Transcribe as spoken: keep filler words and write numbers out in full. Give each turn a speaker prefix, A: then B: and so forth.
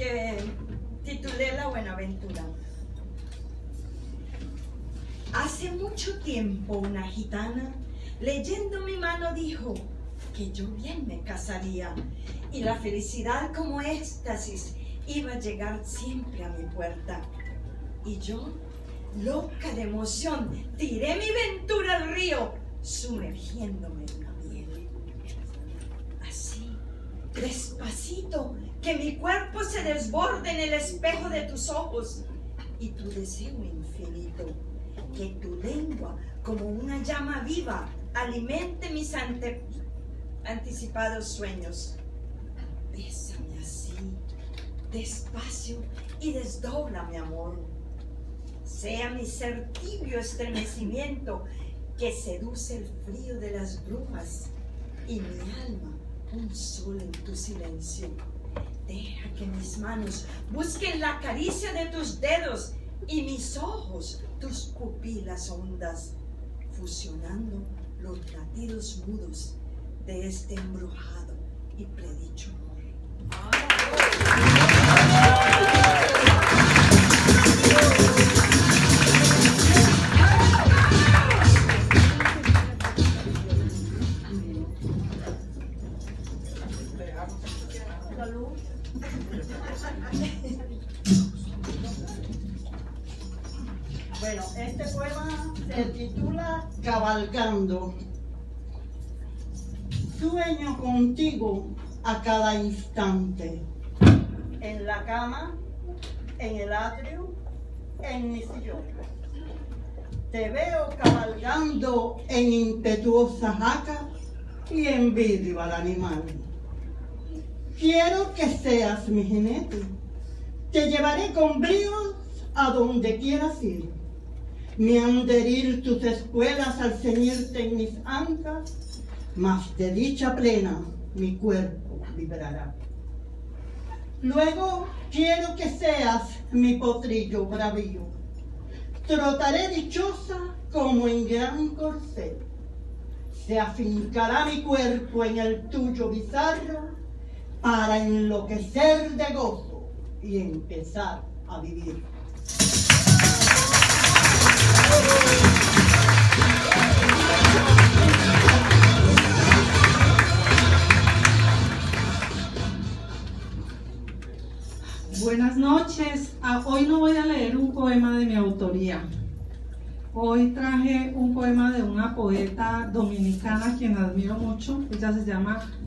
A: que titulé La Buenaventura. Hace mucho tiempo una gitana, leyendo mi mano, dijo que yo bien me casaría y la felicidad como éxtasis iba a llegar siempre a mi puerta. Y yo, loca de emoción, tiré mi ventura al río, sumergiéndome en la miel. Así, despacito, que mi cuerpo se desborde en el espejo de tus ojos y tu deseo infinito, que tu lengua, como una llama viva, alimente mis ante, anticipados sueños. Bésame así, despacio, y desdobla mi amor. Sea mi ser tibio estremecimiento que seduce el frío de las brumas y mi alma un sol en tu silencio. Deja que mis manos busquen la caricia de tus dedos y mis ojos tus pupilas hondas, fusionando los latidos mudos de este embrujado y predicho amor.
B: Bueno, este poema se titula Cabalgando. Sueño contigo a cada instante, en la cama, en el atrio, en mi sillón. Te veo cabalgando en impetuosa jaca y envidio al animal. Quiero que seas mi jinete, te llevaré con bríos a donde quieras ir. Me han de herir tus espuelas al ceñirte en mis ancas, mas de dicha plena mi cuerpo vibrará. Luego quiero que seas mi potrillo bravío, trotaré dichosa como en gran corcel. Se afincará mi cuerpo en el tuyo bizarro para enloquecer de gozo y empezar a vivir.
C: Buenas noches. Ah, hoy no voy a leer un poema de mi autoría. Hoy traje un poema de una poeta dominicana a quien admiro mucho. Ella se llama